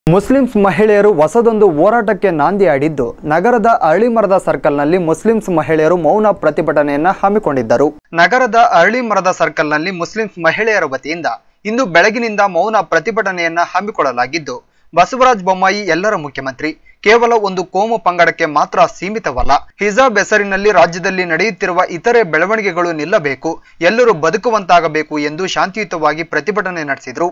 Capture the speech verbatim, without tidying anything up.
Muslims ಮಹಿಳೆಯರು ಹೊಸದೊಂದು ಹೋರಾಟಕ್ಕೆ ನಾಂದಿ ಹಾಡಿದ್ದು ನಗರದ ಅರಳಿಮರದ ಸರ್ಕಲ್ನಲ್ಲಿ ಮುಸ್ಲಿಮ್ಸ್ ಮಹಿಳೆಯರು ಮೌನ ಪ್ರತಿಭಟನೆಯನ್ನ ಹಮ್ಮಿಕೊಂಡಿದ್ದರು. ನಗರದ ಅರಳಿಮರದ ಸರ್ಕಲ್ನಲ್ಲಿ ಮುಸ್ಲಿಮ್ಸ್ ಮಹಿಳೆಯರ ವತಿಯಿಂದ ಇಂದು ಬೆಳಗಿನಿಂದ ಮೌನ ಪ್ರತಿಭಟನೆಯನ್ನ ಹಮ್ಮಿಕೊಳ್ಳಲಾಗಿದ್ದು, ಬಸವರಾಜ ಬೊಮ್ಮಾಯಿ ಎಲ್ಲರ ಮುಖ್ಯಮಂತ್ರಿ, ಕೇವಲ ಒಂದು ಕೋಮು ಪಂಗಡಕ್ಕೆ ಮಾತ್ರ ಸೀಮಿತವಲ್ಲ, ಹಿಜಾಬ್ ಹೆಸರಿನಲ್ಲಿ ರಾಜ್ಯದಲ್ಲಿ ನಡೆಯುತ್ತಿರುವ ಇತರೆ ಬೆಳವಣಿಗೆಗಳು ನಿಲ್ಲಬೇಕು, ಎಲ್ಲರೂ ಬದುಕುವಂತಾಗಬೇಕು ಎಂದು ಶಾಂತಿಯುತವಾಗಿ ಪ್ರತಿಭಟನೆ ನಡೆಸಿದರು.